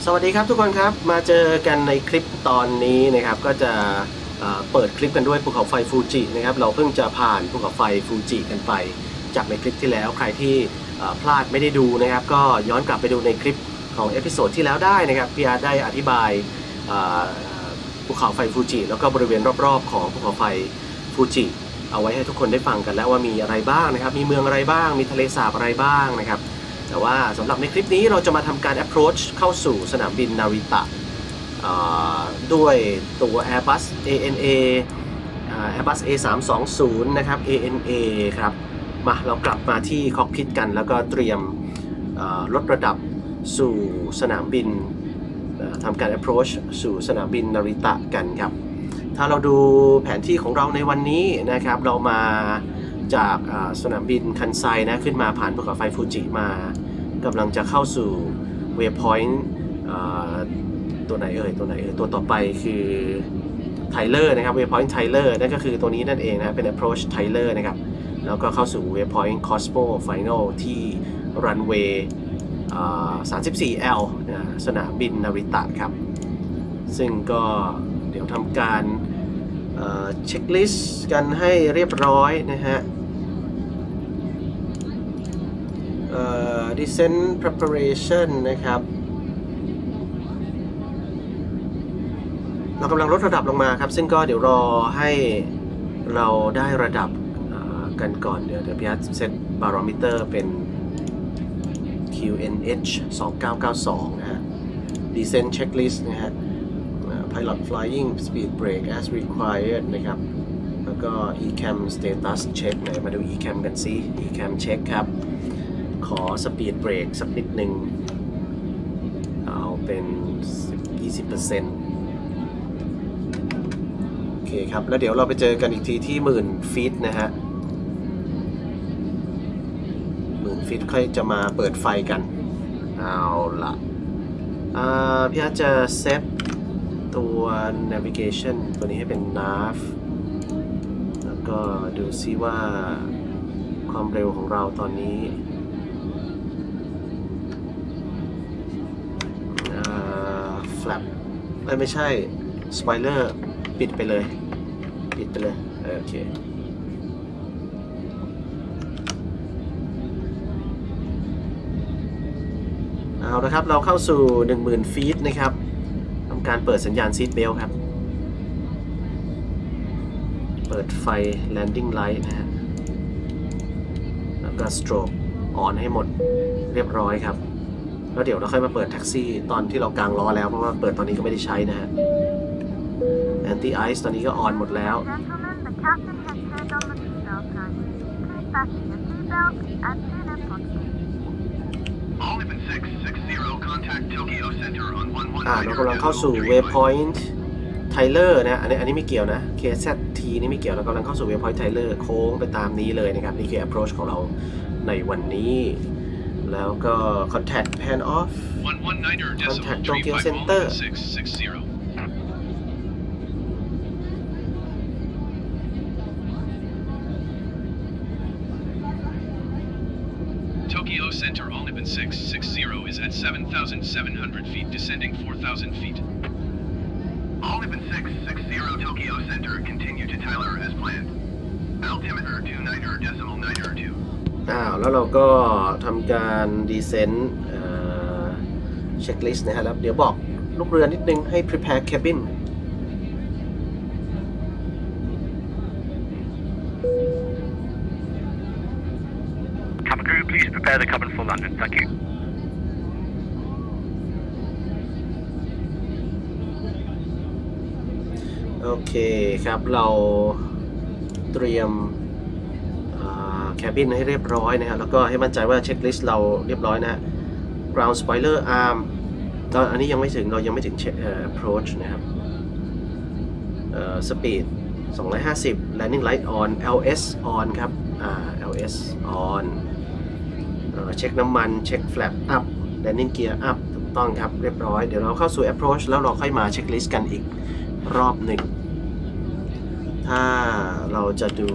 สวัสดีครับทุกคนครับมาเจอกันในคลิปตอนนี้นะครับก็จะเปิดคลิปกันด้วยภูเขาไฟฟูจินะครับเราเพิ่งจะผ่านภูเขาไฟฟูจิกันไปจากในคลิปที่แล้วใครที่พลาดไม่ได้ดูนะครับก็ย้อนกลับไปดูในคลิปของเอพิโซดที่แล้วได้นะครับพี่อาร์ได้อธิบายภูเขาไฟฟูจิแล้วก็บริเวณรอบๆของภูเขาไฟฟูจิเอาไว้ให้ทุกคนได้ฟังกันแล้วว่ามีอะไรบ้างนะครับมีเมืองอะไรบ้างมีทะเลสาบอะไรบ้างนะครับแต่ว่าสำหรับในคลิปนี้เราจะมาทำการ approach เข้าสู่สนามบินนาริตะด้วยตัว Airbus ANA Airbus A320 นะครับ ANA ครับมาเรากลับมาที่คอกพิทกันแล้วก็เตรียมลดระดับสู่สนามบินทำการ approach สู่สนามบินนาริตะกันครับถ้าเราดูแผนที่ของเราในวันนี้นะครับเรามาจากสนามบินคันไซนะขึ้นมาผ่านภูเขาไฟฟูจิมากำลังจะเข้าสู่ waypoint ตัวไหนตัวต่อไปคือไทเลอร์นะครับ waypoint ไทเลอร์นั่นก็คือตัวนี้นั่นเองนะเป็น approach ไทเลอร์นะครับแล้วก็เข้าสู่ waypoint Cosmo Final ที่ runway 34L สนามบินนาริตะครับซึ่งก็เดี๋ยวทำการเช็คลิสต์กันให้เรียบร้อยนะฮะdescent preparation นะครับเรากำลังลดระดับลงมาครับซึ่งก็เดี๋ยวรอให้เราได้ระดับกันก่อนเดี๋ยวพี่อาร์ตเซตบารอมิเตอร์เป็น QNH 2992นะฮะ descent checklist นะฮะPilot flying speed brake as required นะครับแล้วก็ ECAM status check ไหนมาดู ECAM กันซิ ECAM check ครับขอ speed brake สักนิดหนึ่งเอาเป็น 20% โอเคครับแล้วเดี๋ยวเราไปเจอกันอีกทีที่10,000 ฟีตนะฮะ10,000 ฟีตค่อยจะมาเปิดไฟกันเอาละพี่อาจจะเซตตัว navigation ตัวนี้ให้เป็น nav แล้วก็ดูซิว่าความเร็วของเราตอนนี้flap ไม่ใช่ spoiler ปิดไปเลยโอเคเอาละครับเราเข้าสู่ 10,000 ฟีตนะครับการเปิดสัญญาณ seat belt ครับเปิดไฟ landing light นะฮะแล้วก็ strobe on ให้หมดเรียบร้อยครับแล้วเดี๋ยวเราค่อยมาเปิดแท็กซี่ตอนที่เรากางล้อแล้วเพราะว่าเปิดตอนนี้ก็ไม่ได้ใช้นะฮะ anti ice ตอนนี้ก็ on หมดแล้วเรากำลังเข้าสู่ waypoint Tyler นะอันนี้ไม่เกี่ยวนะ KZT นี่ไม่เกี่ยวเรากำลังเข้าสู่ waypoint Tyler โค้งไปตามนี้เลยนะครับนี่คือ approach ของเราในวันนี้แล้วก็ contact pan off contact Tokyo Center Tokyo Center All Nippon 660 is at 7,700 feet, descending 4,000 feet. All Nippon 660 Tokyo Center, continue to Tyler as planned. Altimeter 29.902. แล้วเราก็ทำการ descent checklist นะฮะแล้วเดี๋ยวบอกลูกเรือนิดนึงให้ prepare cabin Please prepare the cabin for London. Thank you. โอเคครับเราเตรียมแคบินให้เรียบร้อยนะฮะแล้วก็ให้มั่นใจว่าเช็คลิสต์เราเรียบร้อยนะฮะ ground spoiler arm อันนี้ยังไม่ถึงเรายังไม่ถึงapproach นะครับspeed 250 landing light on LS on ครับLS onเช็คน้ำมันเช็ค flap up landing gear up ถูกต้องครับเรียบร้อยเดี๋ยวเราเข้าสู่ approach แล้วเราค่อยมาเช็คลิสต์กันอีกรอบหนึ่งถ้าเราจะดู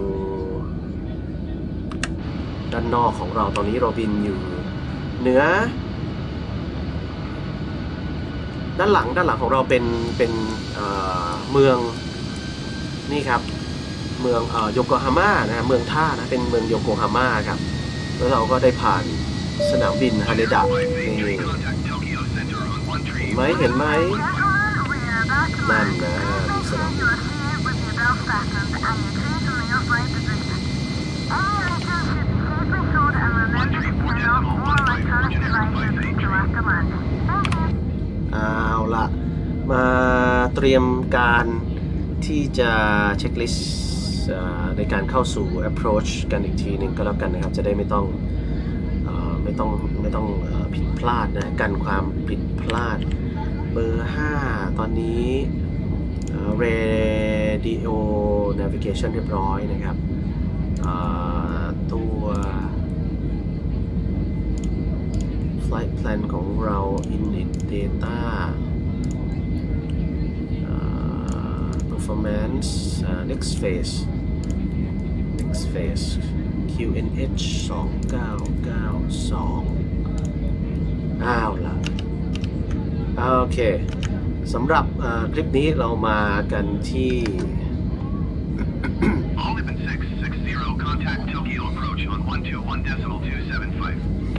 ด้านนอกของเราตอนนี้เราบินอยู่เหนือด้านหลังของเราเป็นเมืองนี่ครับเมืองโยโกฮาม่านะเมืองท่านะเป็นเมืองโยโกฮาม่าครับแล้วเราก็ได้ผ่านสนามบินฮาเดดะนี่เห็นไหมนั่นนะสนามบินเอาละมาเตรียมการที่จะเช็คลิสต์ในการเข้าสู่ approach กันอีกทีหนึ่งก็แล้วกันนะครับจะได้ไม่ต้องผิดพลาดนะกันความผิดพลาดเบอร์5ตอนนี้ radio navigation เรียบร้อยนะครับตัว flight plan ของเรา init data performance next phase QNH 2992อ้าวล่ะโอเคสำหรับคลิปนี้เรามากันที่ All Nippon 660, contact Tokyo approach on 121.275.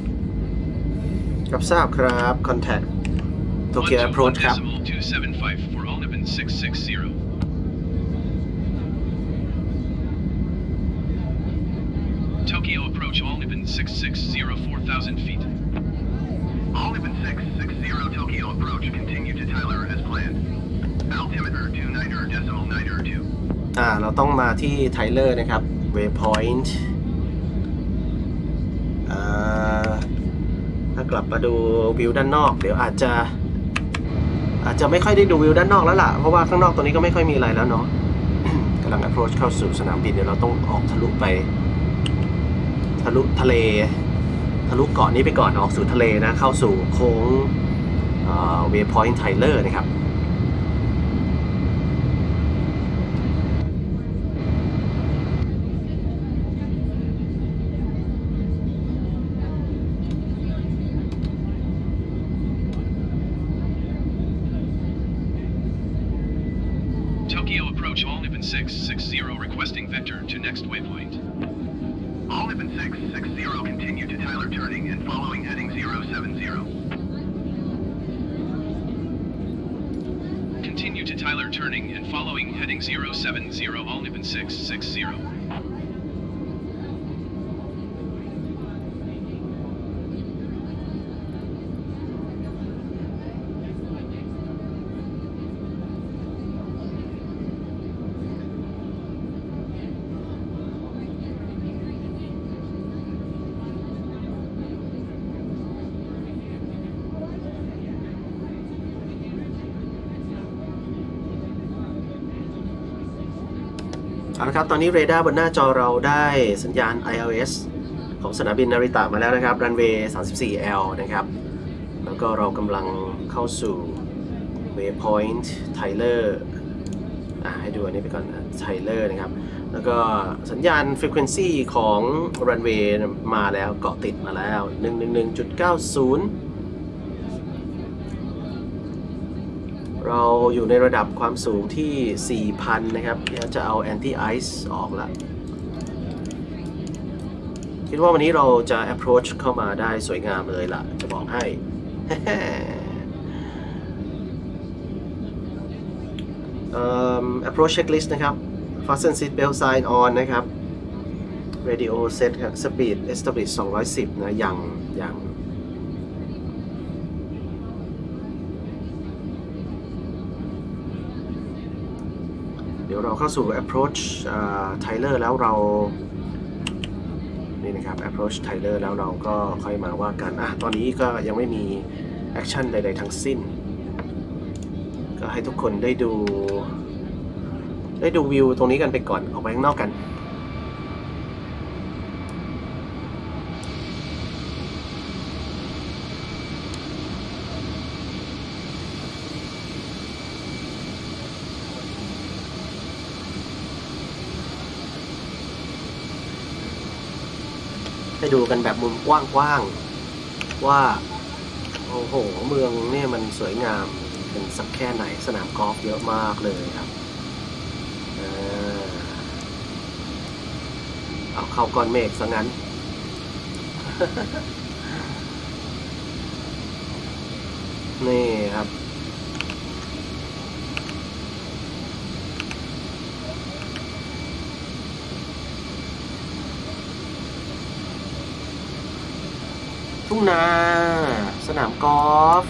รับทราบครับ contact Tokyo approach ครับ 121.275 for All Nippon 660. Tokyo approach All Nippon 660, 4,000 feet. All Nippon 660 Tokyo approach, continue to Tyler as planned. Altimeter 29.902. เราต้องมาที่ไทเลอร์นะครับ waypoint ถ้ากลับมาดูวิวด้านนอกเดี๋ยวอาจจะไม่ค่อยได้ดูวิวด้านนอกแล้วล่ะเพราะว่าข้างนอกตัวนี้ก็ไม่ค่อยมีอะไรแล้วเนาะ กำลัง approach เข้าสู่สนามบินเดี๋ยวเราต้องออกทะลุทะเลทะลุเกาะนี้ไปก่อนออกสู่ทะเลนะเข้าสู่โค้งwaypoint Tyler นะครับ Tokyo approach All Nippon 660 requesting vector to next waypoint. All Nippon 660 continue to Tyler turning and following heading 070. Continue to Tyler turning and following heading 070 All Nippon 660. เอาละครับตอนนี้เรดาร์บนหน้าจอเราได้สัญญาณ ILS ของสนามบินนาริตะมาแล้วนะครับรันเวย์ 34L นะครับแล้วก็เรากำลังเข้าสู่ waypoint Tyler ให้ดูอันนี้ไปก่อน Tyler นะครับแล้วก็สัญญาณ frequency ของรันเวย์มาแล้วเกาะติดมาแล้ว 111.90เราอยู่ในระดับความสูงที่ 4,000 นะครับเดี๋ยวจะเอา anti ice ออกละคิดว่าวันนี้เราจะ approach เข้ามาได้สวยงามเลยล่ะจะบอกให้ approach checklist นะครับ fasten seat belt sign on นะครับ radio set ครับ speed establish 210 นะยังเดี๋ยวเราเข้าสู่ approach Tyler แล้วเรานี่นะครับ approach Tyler แล้วเราก็ค่อยมาว่ากันตอนนี้ก็ยังไม่มี action ใดๆทั้งสิ้นก็ให้ทุกคนได้ดูวิวตรงนี้กันไปก่อนออกไปข้างนอกกันให้ดูกันแบบมุมกว้างๆว่าโอ้โหเมืองเนี่ยมันสวยงามขเป็นสักแค่ไหนสนามกอล์ฟเยอะมากเลยครับเอาเข้าก้อนเมฆซะงั้น นี่ครับทุ่งนาสนามกอล์ฟ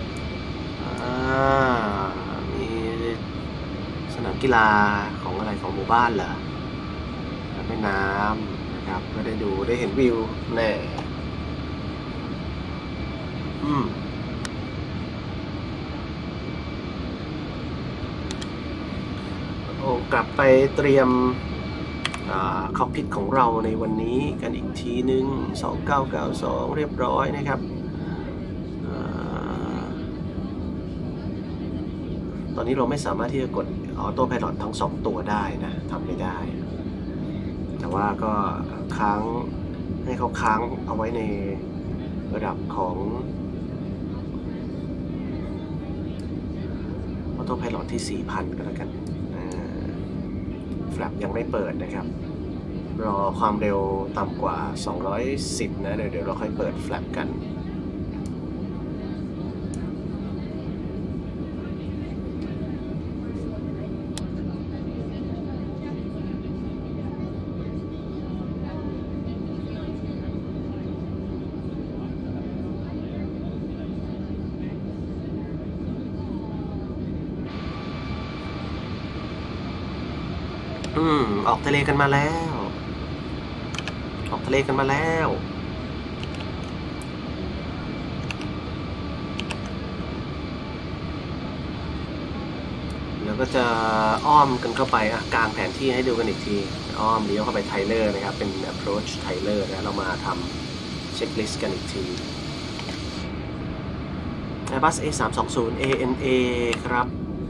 มีสนามกีฬาของอะไรของหมู่บ้านเหรอแม่น้ำนะครับก็ได้ดูได้เห็นวิวแน่กลับไปเตรียมคอกพิทของเราในวันนี้กันอีกทีนึง2992เรียบร้อยนะครับตอนนี้เราไม่สามารถที่จะกดออโต้ไพลอตทั้ง2ตัวได้นะทำไม่ได้แต่ว่าก็ค้างให้เขาค้างเอาไว้ในระดับของออโต้ไพลอตที่ 4,000 ก็แล้วกันแฟลปยังไม่เปิดนะครับรอความเร็วต่ำกว่า210นะเดี๋ยวเราค่อยเปิดแฟลปกันออกทะเลกันมาแล้วออกทะเลกันมาแล้วแล้วก็จะอ้อมกันเข้าไปกลางแผนที่ให้ดูกันอีกทีอ้อมเลี้ยวเข้าไปไทเลอร์นะครับเป็น approach ไทเลอร์นะเรามาทำเช็คลิสต์กันอีกที Airbus A320 ANA ครับ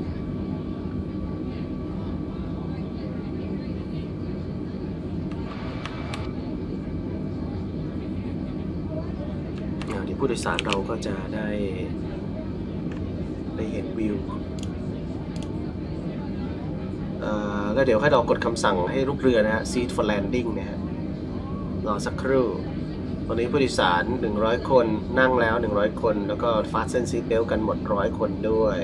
ผู้โดยสารเราก็จะได้เห็นวิวแล้วเดี๋ยวให้เรากดคำสั่งให้ลูกเรือนะฮะ Seat for landing นะฮะรอสักครู่ตอนนี้ผู้โดยสาร100คนนั่งแล้ว100คนแล้วก็ fasten seat belt กันหมด100คนด้วย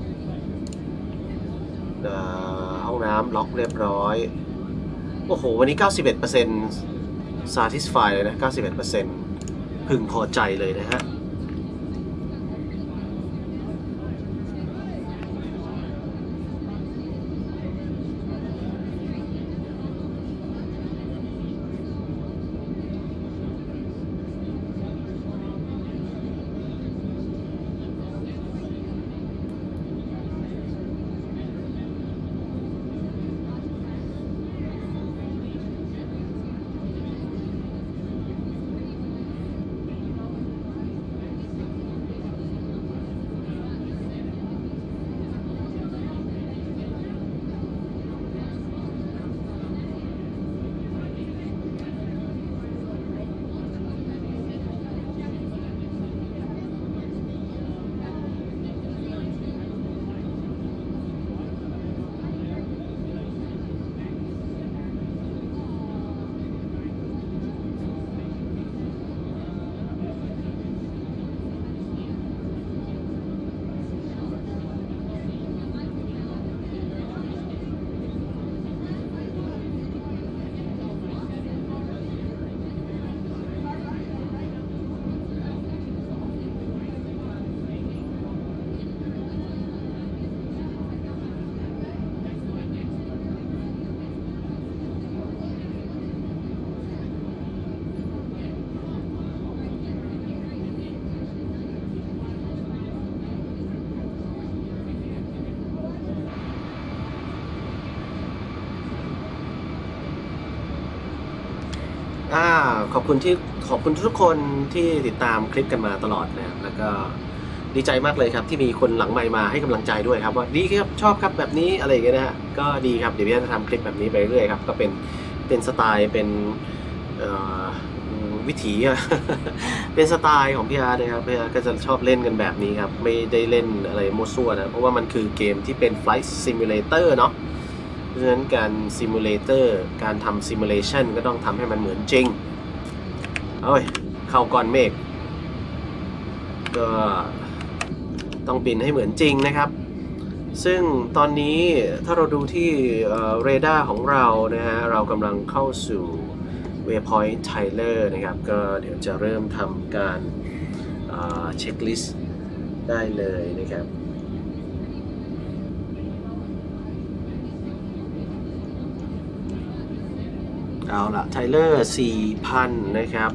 ห้องน้ำล็อกเรียบร้อยโอ้โหวันนี้ 91% satisfy เลยนะ 91%พึงพอใจเลยนะฮะขอบคุณทุกคนที่ติดตามคลิปกันมาตลอดนะครับแล้วก็ดีใจมากเลยครับที่มีคนหลังไมค์มาให้กำลังใจด้วยครับว่าดีครับชอบครับแบบนี้อะไรอย่างเงี้ยนะฮะก็ดีครับเดี๋ยวพี่จะทำคลิปแบบนี้ไปเรื่อยครับก็เป็นสไตล์เป็นวิถีอะ เป็นสไตล์ของพี่อาร์นะครับพี่อาร์ก็จะชอบเล่นกันแบบนี้ครับไม่ได้เล่นอะไรมั่วซั่วนะเพราะว่ามันคือเกมที่เป็น Flight Simulator เนาะเพราะฉะนั้นการ Simulator การทำ Simulation ก็ต้องทำให้มันเหมือนจริงเอ้ยเข้าก้อนเมฆก็ต้องบินให้เหมือนจริงนะครับซึ่งตอนนี้ถ้าเราดูที่เรดาร์ของเรานะฮะเรากำลังเข้าสู่ Waypoint Tyler นะครับก็เดี๋ยวจะเริ่มทำการเช็คลิสต์ได้เลยนะครับเอาละ Tyler 4,000 นะครับ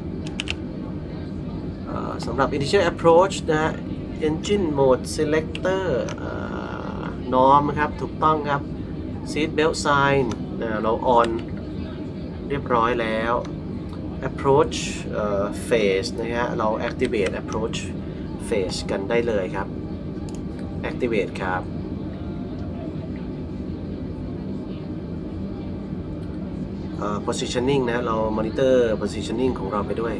สำหรับ Initial Approach นะฮะ Engine Mode Selector norm นะครับถูกต้องครับ Seat Belt Sign เรา on เรียบร้อยแล้ว Approach Phase นะฮะเรา Activate Approach Phase กันได้เลยครับ Activate ครับ Positioning นะเรา Monitor Positioning ของเราไปด้วย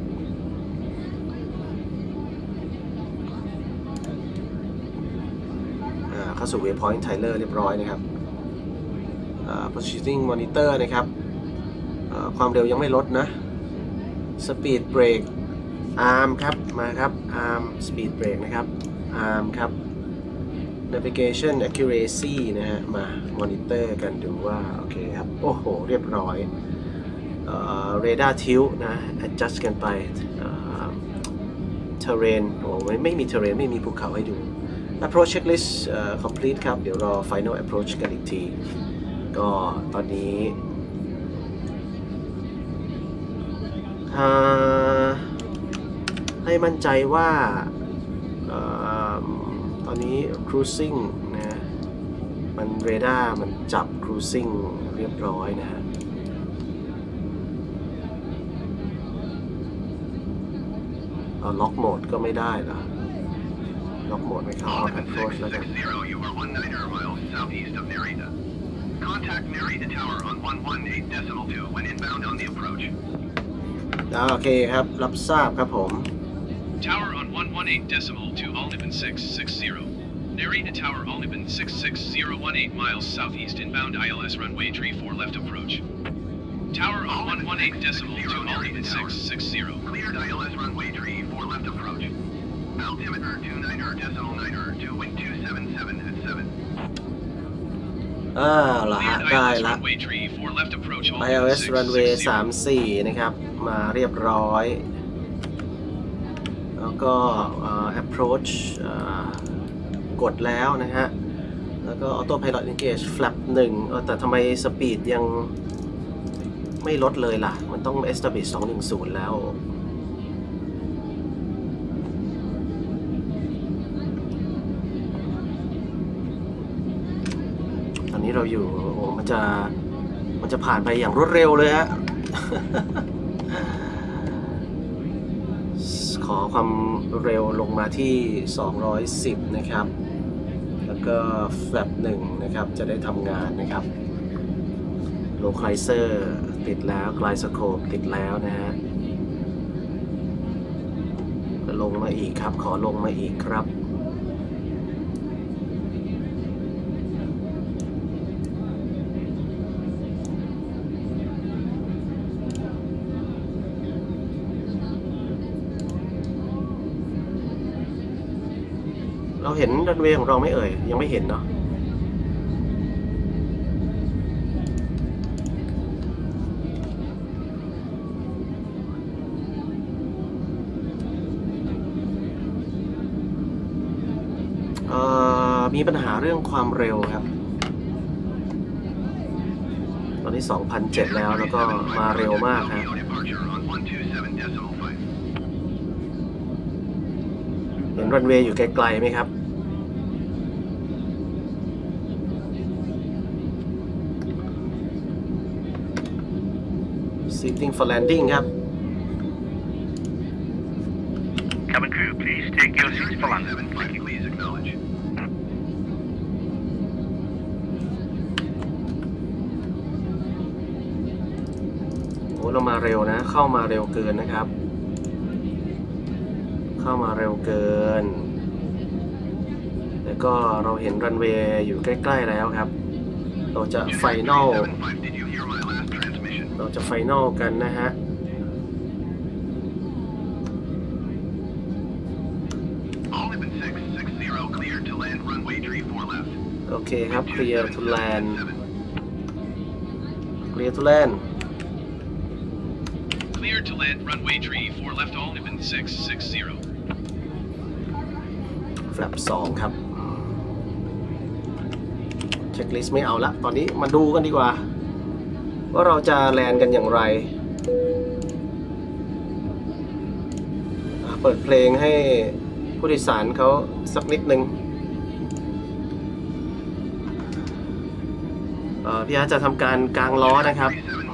เข้าสู่ Waypoint Tyler เรียบร้อยนะครับPositioning Monitor นะครับความเร็วยังไม่ลดนะ Speed Brake Arm ครับมาครับ Arm Speed Brake นะครับ Arm ครับ Navigation Accuracy นะฮะมา Monitor กันดูว่าโอเคครับโอ้โหเรียบร้อย Radar Tilt นะ Adjust กันไปTerrain โอ้ไม่มี Terrain ไม่มีภูเขาให้ดูApproach checklist complete ครับเดี๋ยวรอ final approach กันอีกทีก็ตอนนี้ให้มั่นใจว่าตอนนี้ cruising นะมันเรดาร์มันจับ cruising เรียบร้อยนะฮะล็อกโหมดก็ไม่ได้เหรอล็อกโหมดไม่เข้า approach แล้วกัน you are 19 miles southeast of Narita. Contact Narita Tower on 118.2 when inbound on the approach. โอเคครับรับทราบครับผม Tower on 118.2 Alnipan 660. Narita Tower Alnipan 66018 miles southeast inbound ILS runway 34 left approach. Tower on 118.2 Alnipan 660. Cleared ILS runway 34 left approach. Altimeter 29.9 to wind 277 at 7. ละฮะได้ละ ILS runway 34นะครับมาเรียบร้อยแล้วก็approach กดแล้วนะฮะแล้วก็ auto pilot engage flap 1แต่ทำไมสปีดยังไม่ลดเลยล่ะมันต้อง establish 210แล้วตอนนี้เราอยู่โอ้มันจะผ่านไปอย่างรวดเร็วเลยฮะ ขอความเร็วลงมาที่210นะครับแล้วก็ flap 1นะครับจะได้ทำงานนะครับ localizer ติดแล้ว gyroscope ติดแล้วนะฮะลงมาอีกครับขอลงมาอีกครับเราเห็นรันเวย์ของเราไม่เอ่ยยังไม่เห็นเนาะมีปัญหาเรื่องความเร็วครับตอนนี้ 2,007 แล้วก็มาเร็วมากครับเห็นรันเวย์อยู่ไกลๆไหมครับSeating for landing ครับ Cabin crew, please take your seats for landing. Please acknowledge. โอ้เรามาเร็วนะเข้ามาเร็วเกินนะครับเข้ามาเร็วเกินแล้วก็เราเห็นรันเวย์อยู่ใกล้ๆแล้วครับเราจะไฟนอลกันนะฮะโอเคครับ clear to land clear to land Clear to land runway tree 4 left all Nippon 660 flap 2ครับเช็คลิสต์ไม่เอาละตอนนี้มาดูกันดีกว่าว่าเราจะแลนด์กันอย่างไรเปิดเพลงให้ผู้โดยสารเขาสักนิดนึงพี่อาร์ตจะทำการกางล้อนะครับ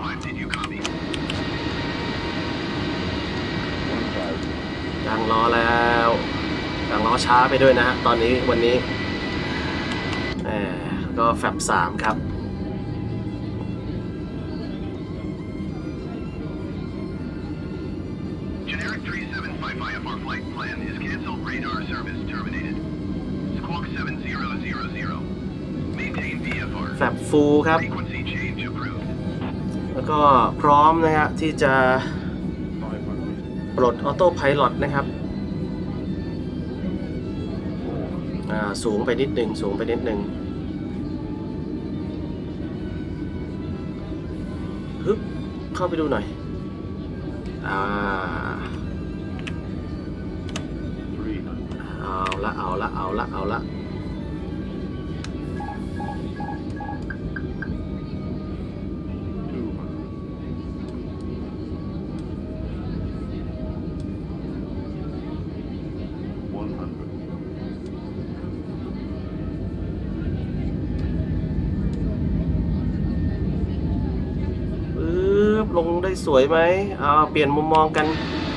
กางล้อแล้วกางล้อช้าไปด้วยนะฮะตอนนี้วันนี้ก็แฟบ3ครับแฟบฟูลครับแล้วก็พร้อมนะฮะที่จะปลดออโต้ไพลอตนะครับสูงไปนิดหนึ่งสูงไปนิดหนึ่งฮึบเข้าไปดูหน่อยเอาละลงได้สวยไหมเปลี่ยนมุมมองกัน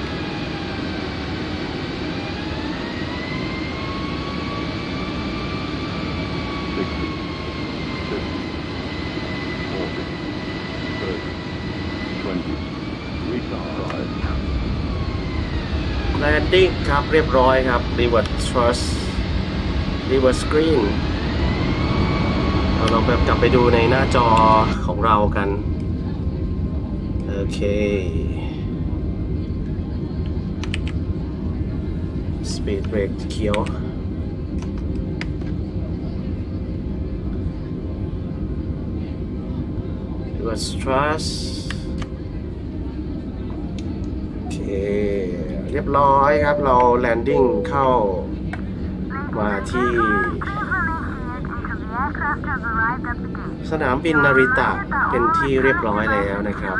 แลนดิ้งครับเรียบร้อยครับ Reverse Thrust Reverse Screen เราลองกลับไปดูในหน้าจอของเรากันโอเค Speed Brake เขียวReverse Thrust โอเคเรียบร้อยครับเราแลนดิ้งเข้ามาที่สนามบินนาริตะเป็นที่เรียบร้อยแล้วนะครับ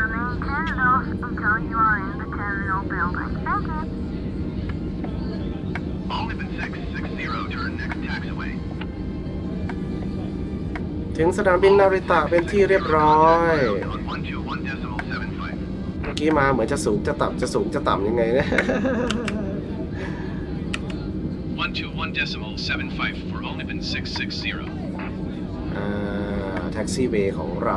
ถึงสนามบินนาริตะเป็นที่เรียบร้อยเมื่อกี้มาเหมือนจะสูงจะต่ำจะสูงจะต่ำยังไงนะ 121.75 for all Nippon 660 แท็กซี่เวย์ของเรา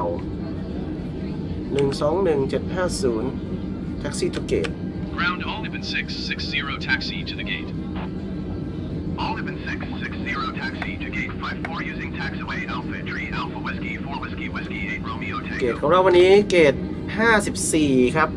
121.750แท็กซี่ทูเกต Ground all Nippon 660 taxi to the gate All Nippon 660 taxi to gate 54 using taxiway Alpha Tree Alpha Whiskey 4 Whiskey Whiskey 8 Romeo Tango เกตของเราวันนี้เกต54ครับ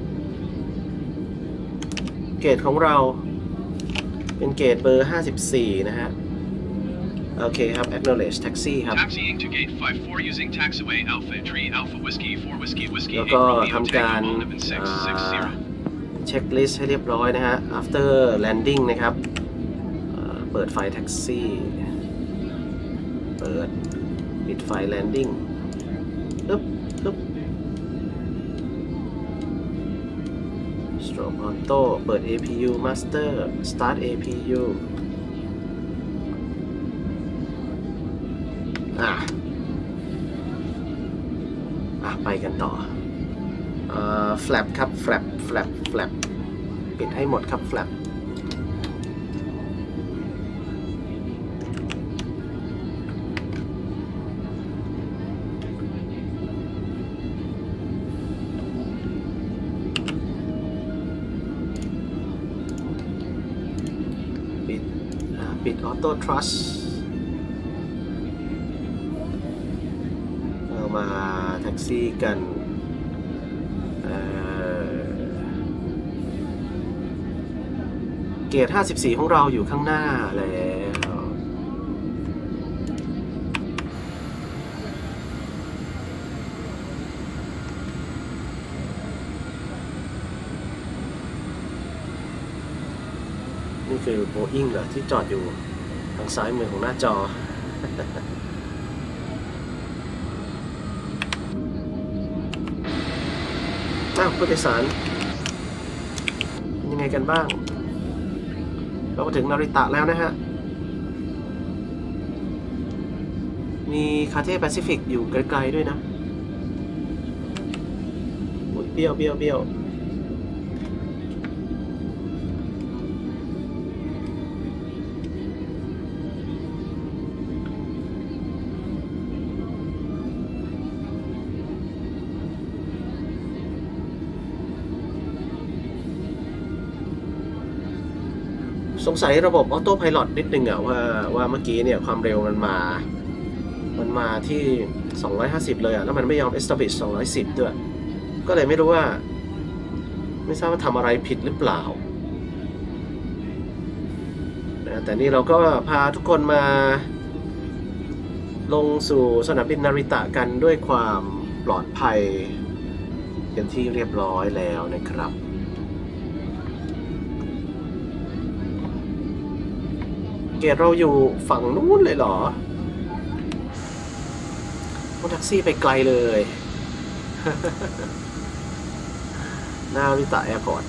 เกตของเราเป็นเกตเบอร์54นะฮะโอเคครับ acknowledge taxi ครับ Taxiing to gate 54 using taxiway Alpha Tree Alpha Whiskey 4 Whiskey Whiskey แล้ว 8 ก็ Romeo ทำการ Tango All Nippon 660 เช็คลิสต์ให้เรียบร้อยนะฮะ after landing นะครับเปิดไฟแท็กซี่เปิดปิดไฟ landing ปึ๊บStrobe Auto เปิด APU Master Start APU ไปกันต่อflap ครับ flap ปิดให้หมดครับ flap ปิดออโต้ทรัสเรามาแท็กซี่กันเกต54ของเราอยู่ข้างหน้าแล้วนี่คือโบอิ้งเหรอที่จอดอยู่ทางซ้ายมือของหน้าจอ ผู้โดยสารยังไงกันบ้างเรามาถึงนาริตะแล้วนะฮะมีคาเท่แปซิฟิกอยู่ไกลๆด้วยนะเบี้ยวสงสัยระบบออโต้ไพลอตนิดนึงอะว่าเมื่อกี้เนี่ยความเร็วมันมาที่250เลยอะแล้วมันไม่ยอม establish 210ด้วยก็เลยไม่รู้ว่าไม่ทราบว่าทำอะไรผิดหรือเปล่านะแต่นี่เราก็พาทุกคนมาลงสู่สนามบินนาริตะกันด้วยความปลอดภัยเป็นที่เรียบร้อยแล้วนะครับเกตเราอยู่ฝั่งนู้นเลยเหรอรถแท็กซี่ไปไกลเลย นาริตะแอร์พอร์ต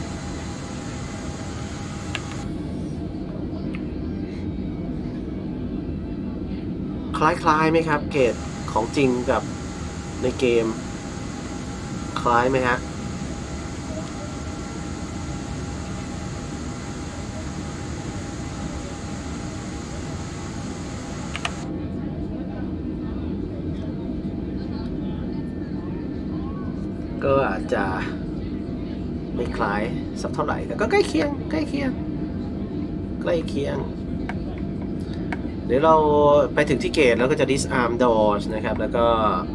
คล้ายๆไหมครับเกตของจริงกับในเกมคล้ายไหมฮะก็อาจจะไม่คล้ายสักเท่าไหร่แต่ก็ใกล้เคียงเดี๋ยวเราไปถึงที่เกตแล้วก็จะ disarm doors นะครับแล้วก็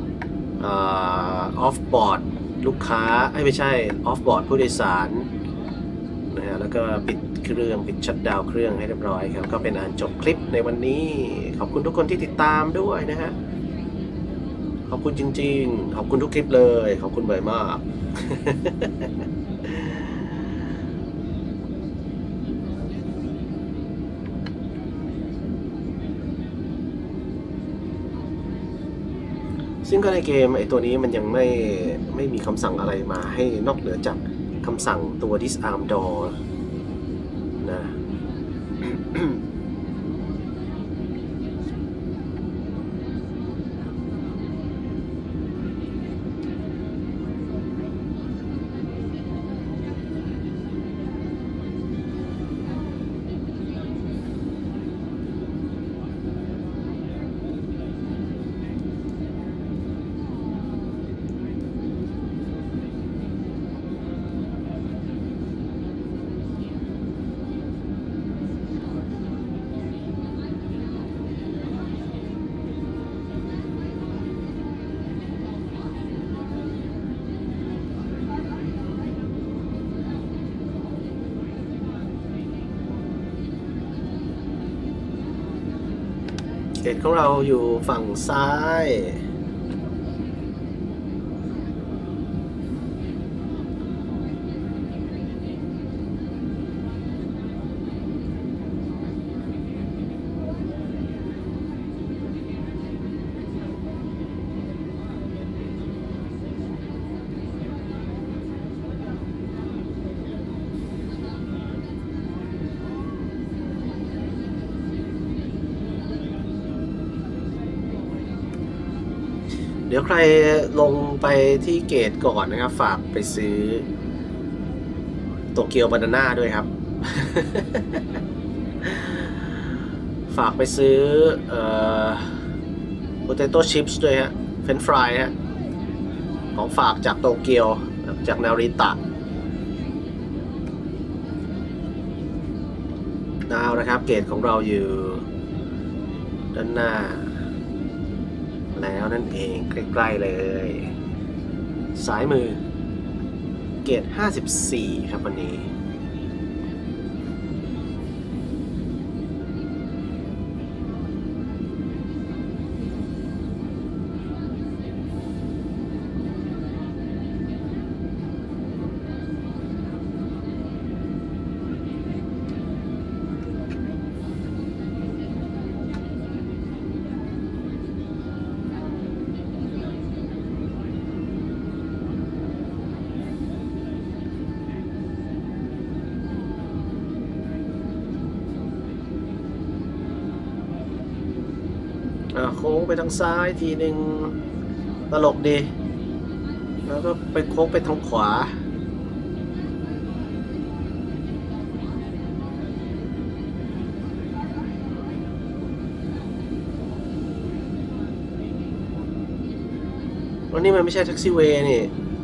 off board ลูกค้าไม่ใช่ off board ผู้โดยสารนะฮะแล้วก็ปิดเครื่องปิดชัตดาวน์เครื่องให้เรียบร้อยครับก็เป็นอันจบคลิปในวันนี้ขอบคุณทุกคนที่ติดตามด้วยนะฮะขอบคุณจริงๆขอบคุณทุกคลิปเลยขอบคุณบ่อยมาก ซึ่งก็ในเกมไอตัวนี้มันยังไม่มีคำสั่งอะไรมาให้นอกเหนือจากคำสั่งตัว disarm door นะ เกตของเราอยู่ฝั่งซ้ายเดี๋ยวใครลงไปที่เกตก่อนนะครับฝากไปซื้อโตเกียวบานาน่าด้วยครับ ฝากไปซื้อpotato chips ด้วยฮะเฟรนช์ฟรายฮะของฝากจากโตเกียวจากนาริตะเอาละครับเกตของเราอยู่ด้านหน้าแล้วนั่นเองใกล้ๆเลยซ้ายมือเกต54ครับวันนี้โค้งไปทางซ้ายทีหนึ่งตลกดีแล้วก็ไปโค้งไปทางขวาวันนี้มันไม่ใช่แท็กซี่เวย์นี่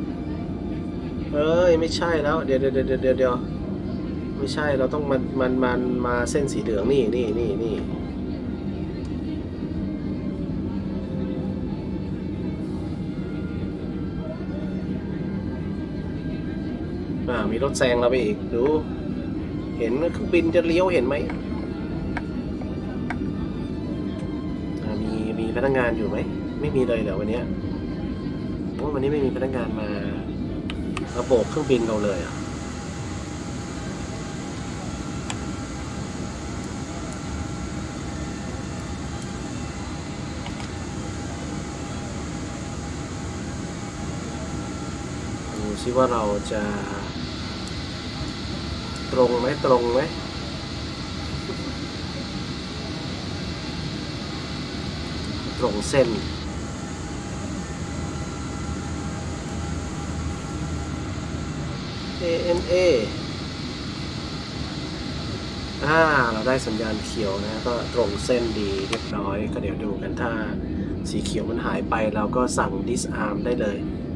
ไม่ใช่แล้วเดี๋ยวไม่ใช่เราต้องมาเส้นสีเหลืองนี่มีรถแซงเราไปอีกดูเห็นเครื่องบินจะเลี้ยวเห็นไหมมีพนักงานอยู่ไหมไม่มีเลยเหรอวันนี้วันนี้ไม่มีพนักงานมาโบกเครื่องบินเราเลยดูซิว่าเราจะตรงไหมตรงเส้นANA เราได้สัญญาณเขียวนะก็ตรงเส้นดีเรียบร้อยก็เดี๋ยวดูกันถ้าสีเขียวมันหายไปเราก็สั่ง disarm ได้เลย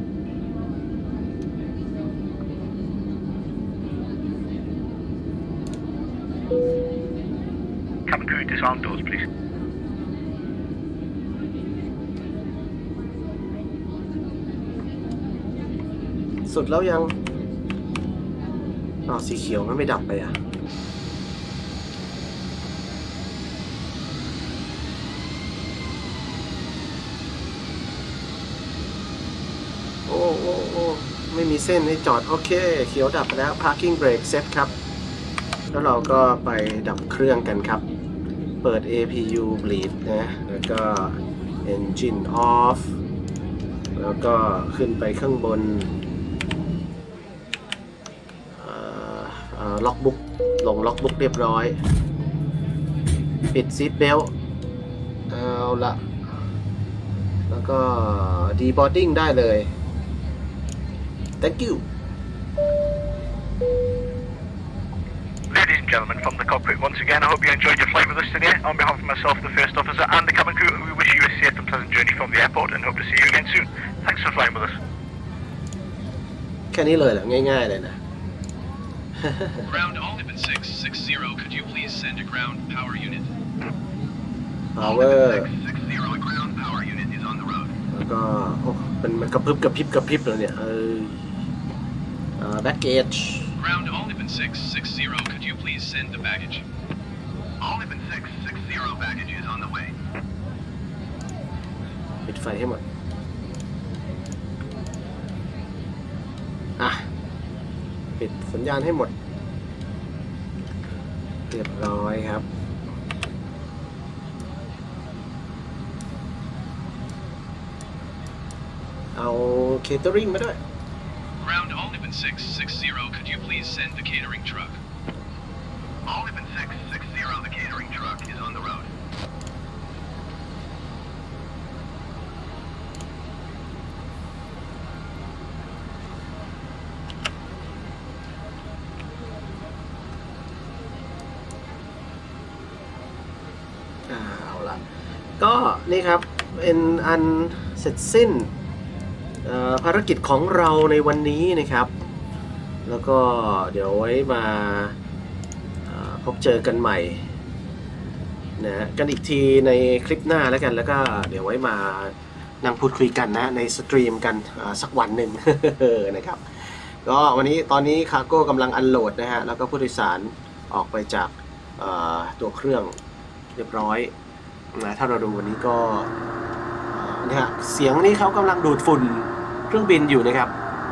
Cabin crew, disarm doors, please. สุดแล้วยังสีเขียวมันไม่ดับไปโอ้ไม่มีเส้นให้จอดโอเคเขียวดับไปแล้ว parking brake set ครับแล้วเราก็ไปดับเครื่องกันครับเปิด APU bleed นะแล้วก็ engine off แล้วก็ขึ้นไปข้างบนล็อกบุ๊กลงล็อกบุ๊กเรียบร้อยปิดซีทเบลต์เอาละแล้วก็ดีบอร์ดิ้งได้เลย thank you Ladies and gentlemen from the cockpit, once again I hope you enjoyed your flight with us today. On behalf of myself, the first officer and the cabin crew, we wish you a safe and pleasant journey from the airport and hope to see you again soon. Thanks for flying with us. แค่นี้เลยเหรอง่ายๆเลยนะ Ground Alnipan 660, could you please send a ground power unit? Power 660, ground power unit is on the road. แล้วก็เป็นมันกระพริบเลยเนี่ยbaggage Ground Alnipan 660, could you please send the baggage? Alnipan 660, baggage is on the way. ปิดไฟให้หมดปิดสัญญาณให้หมดเรียบร้อยครับเอาเคเตอริงมาด้วย Ground Alnipan 660, could you please send the catering truck? Alnipan 660, the catering truck is on the road. เอาละก็นี่ครับเป็นอันเสร็จสิ้นภารกิจของเราในวันนี้นะครับแล้วก็เดี๋ยวไว้มาพพบเจอกันใหม่นะกันอีกทีในคลิปหน้าแล้วกันแล้วก็เดี๋ยวไว้มานั่งพูดคุยกันนะในสตรีมกันสักวันหนึ่ง นะครับก็วันนี้ตอนนี้คาร์โก้กำลังอันโหลดนะฮะแล้วก็ผู้โดยสารออกไปจากตัวเครื่องเรียบร้อยนะถ้าเราดูวันนี้ก็เนี่ยเสียงนี้เขากำลังดูดฝุ่นเครื่องบินอยู่นะครับ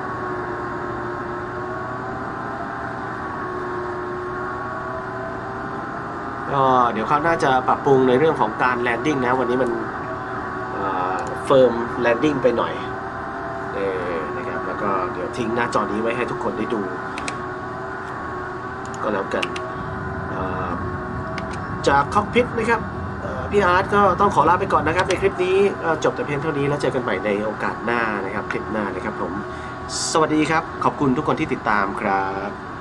ก็เดี๋ยวเขาน่าจะปรับปรุงในเรื่องของการแลนดิ้งนะวันนี้มันเฟิร์มแลนดิ้งไปหน่อยนะครับแล้วก็เดี๋ยวทิ้งหน้าจอนี้ไว้ให้ทุกคนได้ดูก็แล้วกันจากคอกพิทนะครับพี่อาร์ตก็ต้องขอลาไปก่อนนะครับในคลิปนี้จบแต่เพียงเท่านี้แล้วเจอกันใหม่ในโอกาสหน้านะครับคลิปหน้านะครับผมสวัสดีครับขอบคุณทุกคนที่ติดตามครับ